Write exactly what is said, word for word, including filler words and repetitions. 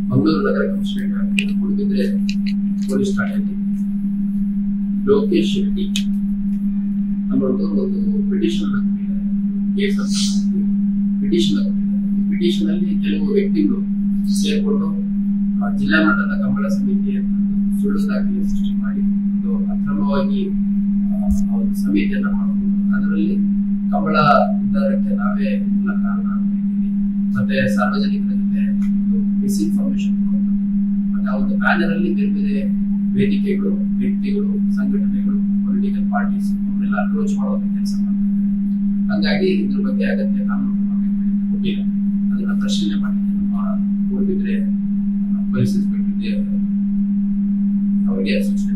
ಮಂಗಳೂರು ನಗರ commissionerate Moodbidri police ಠಾಣೆಯಲ್ಲಿ ಲೋಕೇಶ್ ಶೆಟ್ಟಿ ನಮ್ಮೊಂದು ಒಂದು ಪಿಟಿಷನ್ ಕೇಸ್ ಅಂತ ಪಿಟಿಷನ್ ಪಿಟಿಷನ್ ಅಲ್ಲಿ ಕೆಲವು ವ್ಯಕ್ತಿಗಳು ಸೇರ್ಕೊಂಡು ಜಿಲ್ಲಾ ಮಟ್ಟದ ಕಂಬಳ ಸಮಿತಿ ಅಂತ ಸುಳ್ಳು ದಾಖಲೆ ಸೃಷ್ಟಿ ಮಾಡಿ ಒಂದು ಅಕ್ರಮವಾಗಿ ಒಂದು ಸಮಿತಿಯನ್ನ ಮಾಡಬಹುದು. ಅದರಲ್ಲಿ ಕಂಬಳ ಉದ್ದಾರಕ್ಕೆ ನಾವೇ ಮೂಲ ಕಾರಣ ಅಂತಿದ್ದೀವಿ. ಮತ್ತೆ ಸಾರ್ವಜನಿಕರ ಜೊತೆ ಮಿಸ್ಇನ್ಫಾರ್ಮೇಶನ್ ಮತ್ತೆ ಆ ಒಂದು ಬ್ಯಾನರ್ ಅಲ್ಲಿ ಬೇರೆ ಬೇರೆ ವೇದಿಕೆಗಳು, ವ್ಯಕ್ತಿಗಳು, ಸಂಘಟನೆಗಳು, ಪೊಲಿಟಿಕಲ್ ಪಾರ್ಟೀಸ್ ಅವನ್ನೆಲ್ಲ ಅಪ್ರೋಚ್ ಮಾಡುವಂತ ಕೆಲಸ ಮಾಡ್ತಾರೆ. ಹಂಗಾಗಿ ಇದ್ರ ಬಗ್ಗೆ ಅಗತ್ಯ ಕಾನೂನು ಕ್ರಮ ಕೊಟ್ಟಿಲ್ಲ. ಅದನ್ನ ಪರಿಶೀಲನೆ ಮಾಡಿದ್ರೆ ನಮ್ಮ ಮೂಡುಬಿದ್ರೆ ಪೊಲೀಸ್ ಇನ್ಸ್ಪೆಕ್ಟರ್ ಅವರಿಗೆ ಸೂಚನೆ